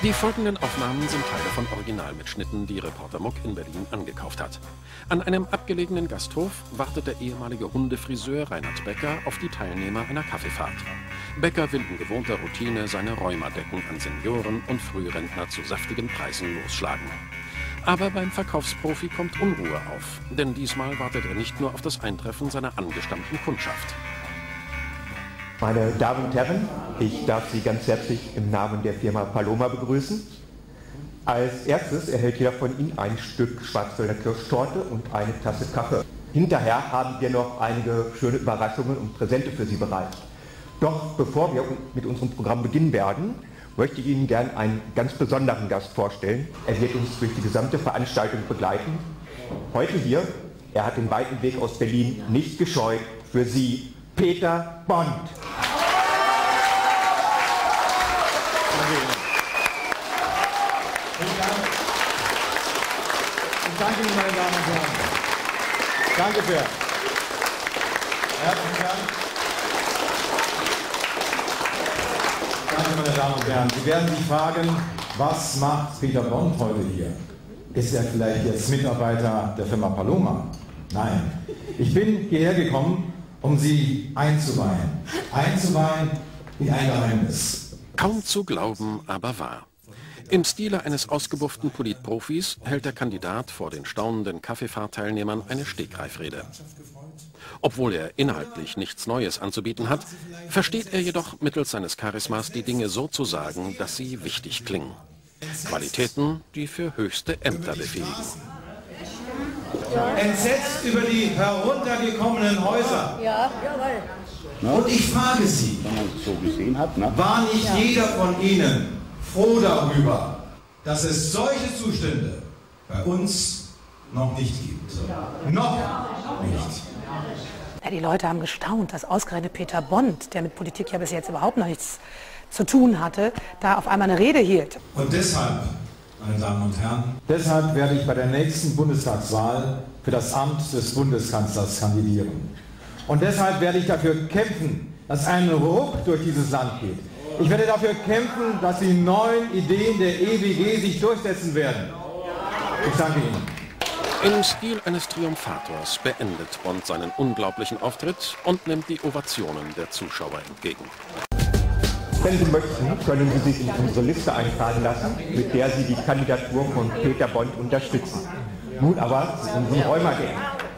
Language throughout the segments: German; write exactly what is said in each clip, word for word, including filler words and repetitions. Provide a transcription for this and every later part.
Die folgenden Aufnahmen sind Teile von Originalmitschnitten, die Reporter Muck in Berlin angekauft hat. An einem abgelegenen Gasthof wartet der ehemalige Hundefriseur Reinhard Becker auf die Teilnehmer einer Kaffeefahrt. Becker will in gewohnter Routine seine Rheumadecken an Senioren und Frührentner zu saftigen Preisen losschlagen. Aber beim Verkaufsprofi kommt Unruhe auf, denn diesmal wartet er nicht nur auf das Eintreffen seiner angestammten Kundschaft. Meine Damen und Herren, ich darf Sie ganz herzlich im Namen der Firma Paloma begrüßen. Als erstes erhält jeder von Ihnen ein Stück Schwarzwälder Kirschtorte und eine Tasse Kaffee. Hinterher haben wir noch einige schöne Überraschungen und Präsente für Sie bereit. Doch bevor wir mit unserem Programm beginnen werden, möchte ich Ihnen gern einen ganz besonderen Gast vorstellen. Er wird uns durch die gesamte Veranstaltung begleiten. Heute hier, er hat den weiten Weg aus Berlin nicht gescheut, für Sie Peter Bond. Ich danke Ihnen, meine Damen und Herren. Danke sehr. Herzlichen Dank. Danke, meine Damen und Herren. Sie werden sich fragen, was macht Peter Bond heute hier? Ist er vielleicht jetzt Mitarbeiter der Firma Paloma? Nein. Ich bin hierher gekommen, um Sie einzuweihen. Einzuweihen in ein Geheimnis. Kaum zu glauben, aber wahr. Im Stile eines ausgebufften Politprofis hält der Kandidat vor den staunenden Kaffeefahrteilnehmern eine Stegreifrede. Obwohl er inhaltlich nichts Neues anzubieten hat, versteht er jedoch mittels seines Charismas die Dinge so zu sagen, dass sie wichtig klingen. Qualitäten, die für höchste Ämter befähigen. Entsetzt über die heruntergekommenen Häuser. Ja. Und ich frage Sie, wenn man es so gesehen hat, ne? war nicht Ja. jeder von Ihnen froh darüber, dass es solche Zustände bei uns noch nicht gibt? Noch nicht. Ja, die Leute haben gestaunt, dass ausgerechnet Peter Bond, der mit Politik ja bis jetzt überhaupt noch nichts zu tun hatte, da auf einmal eine Rede hielt. Und deshalb, meine Damen und Herren, Deshalb werde ich bei der nächsten Bundestagswahl für das Amt des Bundeskanzlers kandidieren. Und deshalb werde ich dafür kämpfen, dass ein Ruck durch dieses Land geht. Ich werde dafür kämpfen, dass die neuen Ideen der E W G sich durchsetzen werden. Ich danke Ihnen. Im Stil eines Triumphators beendet Bond seinen unglaublichen Auftritt und nimmt die Ovationen der Zuschauer entgegen. Wenn Sie möchten, können Sie sich in unsere Liste eintragen lassen, mit der Sie die Kandidatur von Peter Bond unterstützen. Nun aber zu unserem Rheuma-Game.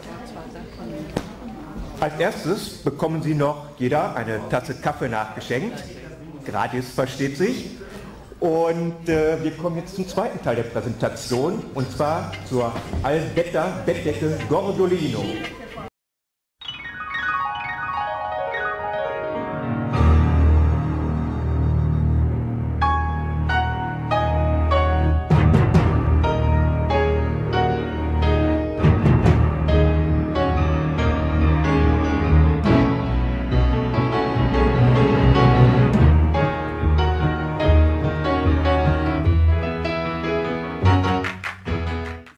Als erstes bekommen Sie noch jeder eine Tasse Kaffee nachgeschenkt. Gratis, versteht sich. Und äh, wir kommen jetzt zum zweiten Teil der Präsentation, und zwar zur Algetta Bettdecke Gordolino.